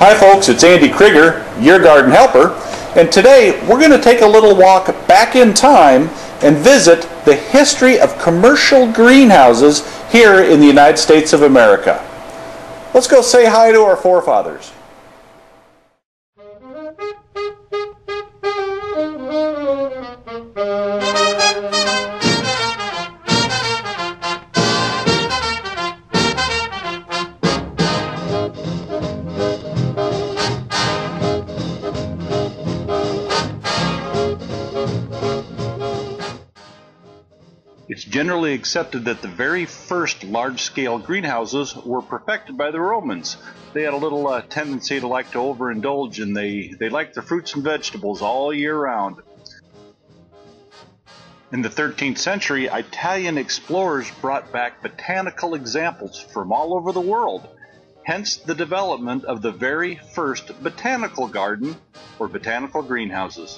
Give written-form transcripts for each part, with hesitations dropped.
Hi folks, it's Andy Krieger, your garden helper, and today we're going to take a little walk back in time and visit the history of commercial greenhouses here in the United States of America. Let's go say hi to our forefathers. It's generally accepted that the very first large-scale greenhouses were perfected by the Romans. They had a little tendency to like to overindulge, and they liked their fruits and vegetables all year round. In the 13th century, Italian explorers brought back botanical examples from all over the world, hence the development of the very first botanical garden or botanical greenhouses.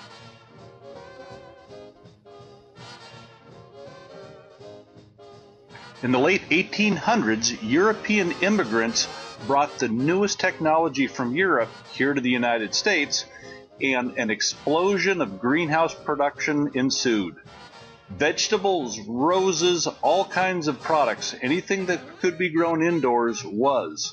In the late 1800s, European immigrants brought the newest technology from Europe here to the United States, and an explosion of greenhouse production ensued. Vegetables, roses, all kinds of products, anything that could be grown indoors was.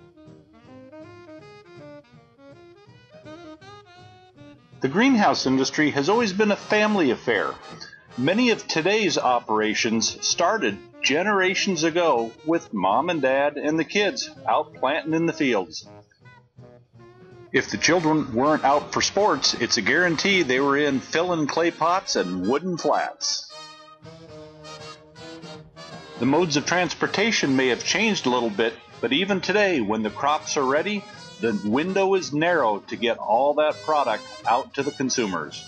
The greenhouse industry has always been a family affair. Many of today's operations started generations ago with mom and dad and the kids out planting in the fields. If the children weren't out for sports, it's a guarantee they were in filling clay pots and wooden flats. The modes of transportation may have changed a little bit, but even today, when the crops are ready, the window is narrow to get all that product out to the consumers.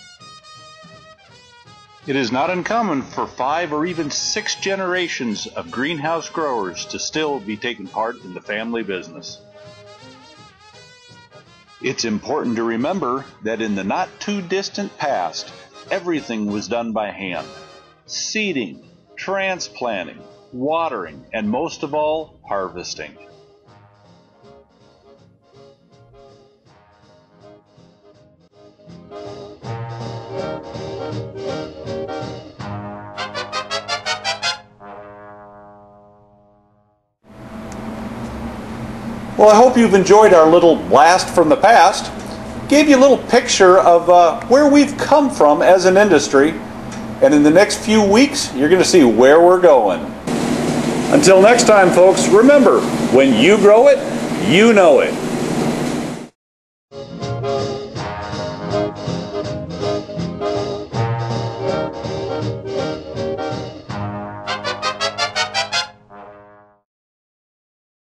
It is not uncommon for 5 or even 6 generations of greenhouse growers to still be taking part in the family business. It's important to remember that in the not too distant past, everything was done by hand. Seeding, transplanting, watering, and most of all, harvesting. Well, I hope you've enjoyed our little blast from the past. Gave you a little picture of where we've come from as an industry. And in the next few weeks, you're going to see where we're going. Until next time, folks, remember, when you grow it, you know it.